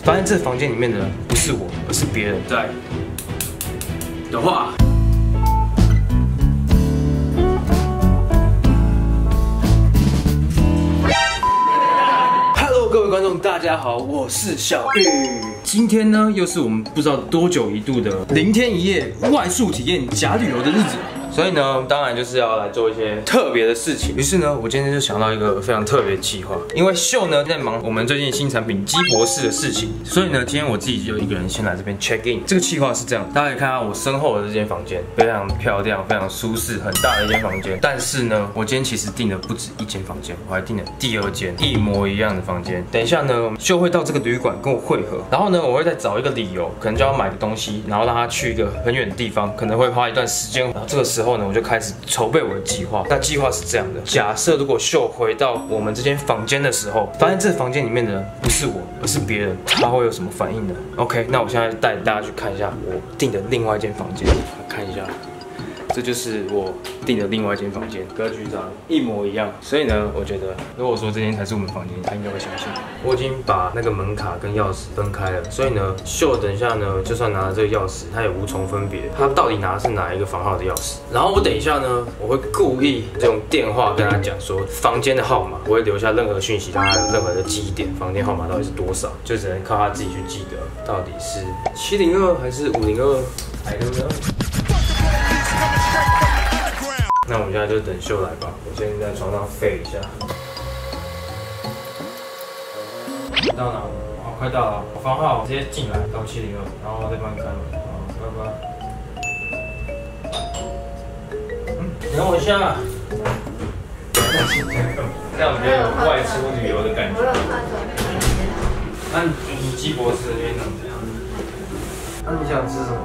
发现这房间里面的人不是我，而是别人。在的话。 各位观众，大家好，我是小玉。今天呢，又是我们不知道多久一度的0天1夜外宿体验假旅游的日子。所以呢，当然就是要来做一些特别的事情。于是呢，我今天就想到一个非常特别的计划。因为秀呢在忙我们最近新产品鸡博士的事情，所以呢，今天我自己就一个人先来这边 check in。这个计划是这样，大家可以看到我身后的这间房间，非常漂亮、非常舒适、很大的一间房间。但是呢，我今天其实订的不止一间房间，我还订了第2间一模一样的房间。等一下呢，秀会到这个旅馆跟我会合，然后呢，我会再找一个理由，可能就要买个东西，然后让他去一个很远的地方，可能会花一段时间。然后这个时候呢，我就开始筹备我的计划。那计划是这样的：假设如果秀回到我们这间房间的时候，发现这房间里面的人不是我，而是别人，他会有什么反应呢 ？OK， 那我现在带大家去看一下我订的另外一间房间，看一下。 这就是我订的另外一间房间，格局长一模一样。所以呢，我觉得如果说这间才是我们房间，他应该会相信。我已经把那个门卡跟钥匙分开了，所以呢，秀等一下呢，就算拿了这个钥匙，他也无从分别他到底拿的是哪一个房号的钥匙。然后我等一下呢，我会故意用电话跟他讲说房间的号码，不会留下任何讯息，让他有任何的记忆点，房间号码到底是多少，就只能靠他自己去记得，到底是702还是502 ？I don't know。 那我们现在就等秀来吧，我先在床上废一下。到哪？好，快到了。房号直接进来到702，然后再帮你开门。好，拜拜。等我一下。这样比较有外出旅游的感觉。那你鸡博士那边怎么样？那你想吃什么？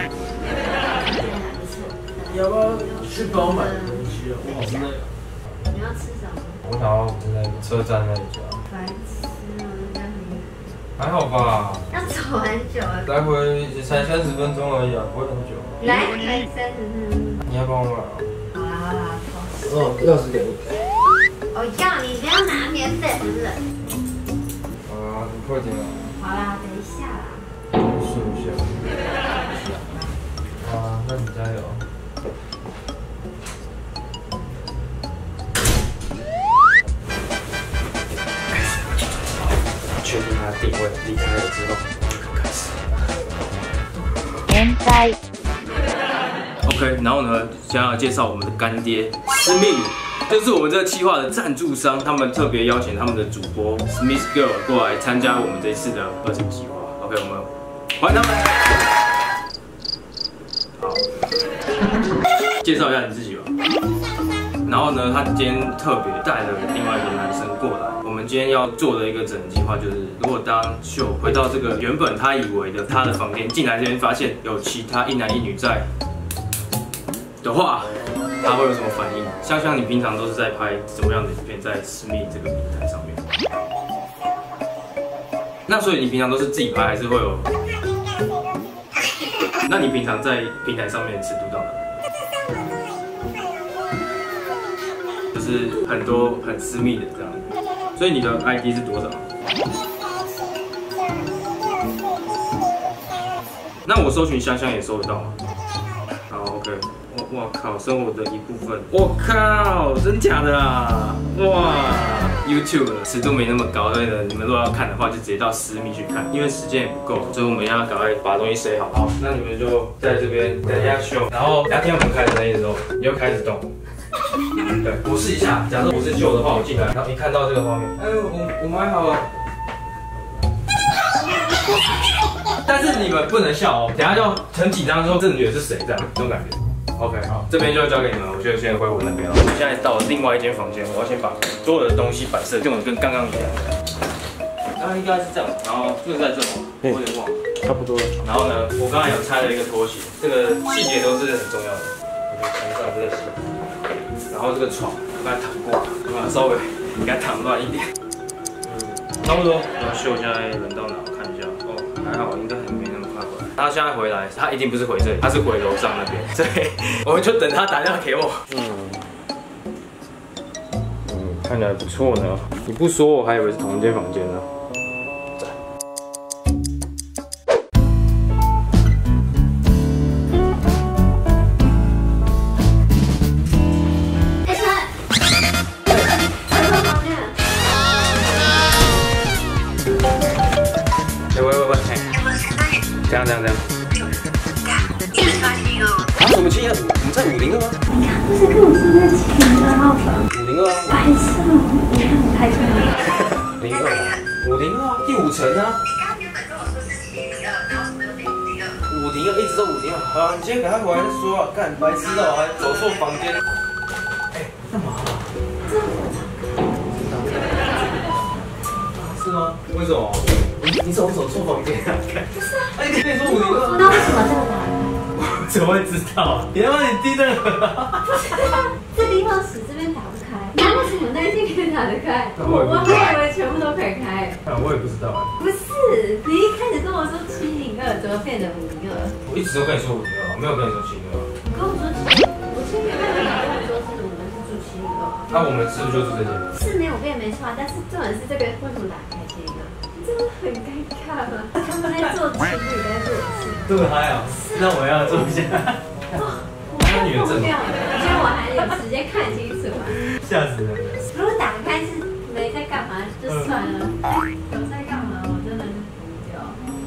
你要不要去帮我买东西啊？我好累啊。 你要吃什么？ 我想要那个车站那一家。 白痴哦，人家很远。 还好吧。 要走很久啊。 来回才30分钟而已啊，不会很久。 来回30分钟。 你要帮我买啊？ 好啦好啦，走。 哦，钥匙给你。 我要你不要拿免费的。 啊，你快点啊。 好啦，等一下啦。 试一下。啊，那你加油。 确定他定位，离开了之后就开始。 现在 OK， 然后呢，想要介绍我们的干爹 Smith， 就是我们这个企划的赞助商，他们特别邀请他们的主播 Smith Girl 过来参加我们这一次的2层计划。OK， 我们欢迎他们。好，介绍一下你自己吧。然后呢，他今天特别带了另外一个男生过来。我们今天要做的一个整个计划就是，如果当秀回到这个原本他以为的他的房间，进来这边发现有其他1男1女在的话，他会有什么反应？像你平常都是在拍什么样的影片在Smith这个平台上面？那所以你平常都是自己拍，还是会有？那你平常在平台上面尺度到哪？ 就是很多很私密的这样，所以你的 ID 是多少？那我搜寻香香也搜得到吗？好 ，OK。我靠，生活的一部分。我靠，真假的啊？哇 ，YouTube 尺度没那么高，所以呢，你们如果要看的话，就直接到私密去看，因为时间也不够，所以我们要赶快把东西塞好。好，那你们就在这边等一下秀，然后等一下听我们开始声音的时候，你就开始动。 对，我试一下。假设我是秀的话，我进来，然后一看到这个画面，哎，我买好了。但是你们不能笑哦，等下就很紧张，说这女的是谁这样，这种感觉。OK， 好，这边就交给你们，我就先回我那边了。我们现在到了另外一间房间，我要先把所有的东西摆设用的跟刚刚一样。刚刚应该是这样，然后就是在这里，我有点忘了，差不多了。然后呢，我刚才有拆了一个拖鞋，这个细节都是很重要的。我就穿上这个鞋。 然后这个床我刚才躺过，稍微给它躺乱一点。差不多。然后秀现在轮到哪？我看一下。哦，还好，应该还没那么快回来。他现在回来，他一定不是回这里，他是回楼上那边。所以我们就等他打电话给我。看起来不错呢。你不说，我还以为是同一间房间呢。 这样。啊？什么712？我们在502吗？ 你刚不是跟我说那702号房 502啊。 白色哦，你看我拍出来。 502啊，第5层啊。502，一直都502。好啊，你今天赶快回来再说啊！干白痴哦，还走错房间。哎，干嘛啊？是吗？为什么？你怎么走错房间啊？ 不是啊， 哎，你跟你说502。 那为什么这个打开？ 怎么会知道啊？你他妈你地震了？ 不是啊，这地方室这边打不开，那为什么那一间可以打得开？我还以为全部都可以开。 我也不知道哎。 不是，你一开始跟我说702，怎么变成502？ 我一直都跟你说502，没有跟你说702。 你跟我说我702，你跟我说是我们是住702。 那我们是不是就住这间？ 是没有变没错，但是重点是这个为什么打开702？真的很尴尬吗？他们在做情侣在做事。 这么嗨啊！那我要做一下。 我看不掉了，而且我还有时间看清楚啊！ 吓死人了！ 如果打开是没在干嘛就算了，有在干嘛我真的是不掉。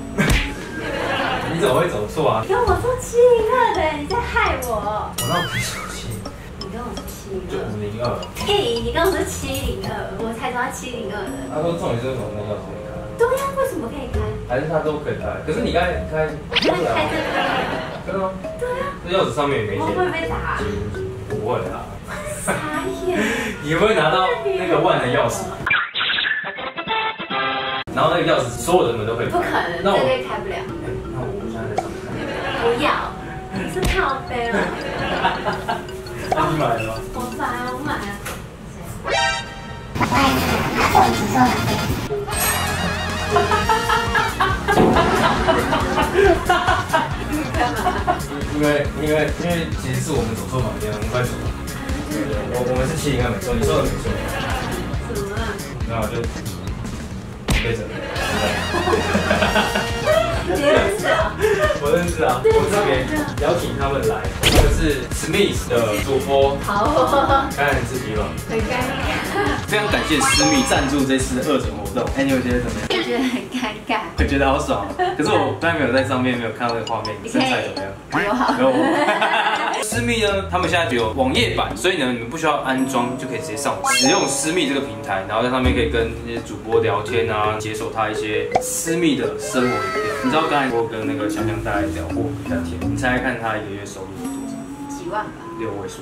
你怎么会走错啊？ 你跟我说702的，你在害我！ 我那我可以说7， 你跟我说就 702。 502。 屁！你跟我说702，我才知道702的。 他说重点是什么？那钥匙没开。 对呀，为什么可以开？ 还是他都可以开？可是你刚才开， 开这个。 真的吗？ 对啊。 这钥匙上面也没写。 我会不会打？ 不会啦。 傻眼。 你会拿到那个万能钥匙？然后那个钥匙所有的门都可以开。 不可能，这边开不了。 那我现在在上面看。 不要，你是靠背了。 那你买了吗？ 我买了。因为其实是我们走错房间了，我们快走了。我们是702没错，你说的没错。 怎么了？ 然后就背着。 你认识啊？ 我认识啊，我特别邀请他们来。这个是 Smith 的主播， 好， 刚才很刺激吧？ 很尴尬。 非常感谢 Smith 赞助这次的2种活动。哎，你有觉得怎么样？ 我觉得很尴尬。 我觉得好爽，可是我刚才没有在上面没有看到那个画面，身材怎么样？ 比我好。 私密呢，他们现在有网页版，所以呢，你们不需要安装就可以直接上网使用私密这个平台，然后在上面可以跟那些主播聊天啊，解锁他一些私密的生活影片。你知道刚才我跟那个香香大概聊过一下天，你猜猜看他一个月收入是多少？ 几万吧 ？6位数。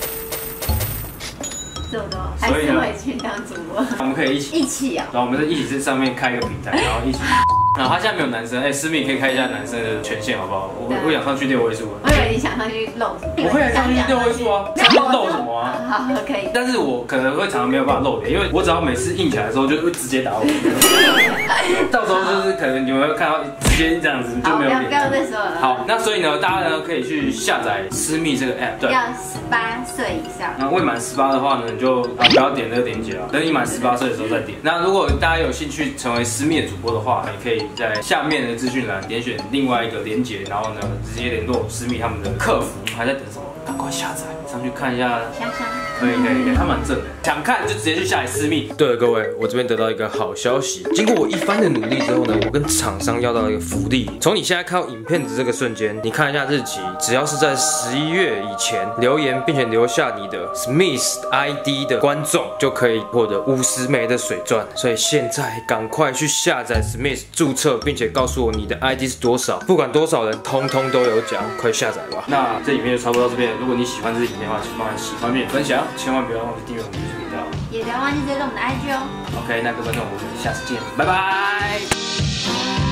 这么多，还是回去当主播。 我们可以一起啊， 然后我们在一起在上面开一个平台，然后一起。然后他现在没有男生，私密可以开一下男生的权限，好不好？我想上去6位数。 我以为你想上去露什么？ 我会上去6位数啊，上去露什么啊？ 好，可以。 但是我可能会常常没有办法露脸，因为我只要每次硬起来的时候就会直接打我。到时候就是可能你们会看到直接这样子就没有脸。 不要再说了。 好，那所以呢，大家呢可以去下载私密这个 app， 对。 要18岁以上。 那未满18的话呢，你就不要点这个链接了，等你满18岁的时候再点。那如果大家有兴趣成为私密的主播的话，你可以在下面的资讯栏点选另外一个连结，然后呢直接联络私密他们的客服。我们还在等什么？赶快下载，上去看一下。 香香。 可以，他蛮正的，想看就直接去下载私密。对了，各位，我这边得到一个好消息，经过我一番的努力之后呢，我跟厂商要到了一个福利。从你现在看到影片的这个瞬间，你看一下日期，只要是在11月以前留言，并且留下你的 Smith ID 的观众，就可以获得50枚的水钻。所以现在赶快去下载 Smith 注册，并且告诉我你的 ID 是多少，不管多少人，通通都有奖，快下载吧。那这影片就差不多到这边，如果你喜欢这支影片的话，请帮忙喜欢并分享。千万不要忘记订阅我们的频道， 也不要忘记追踪我们的 IG 哦。 OK，那各位观众，我们下次见，拜拜。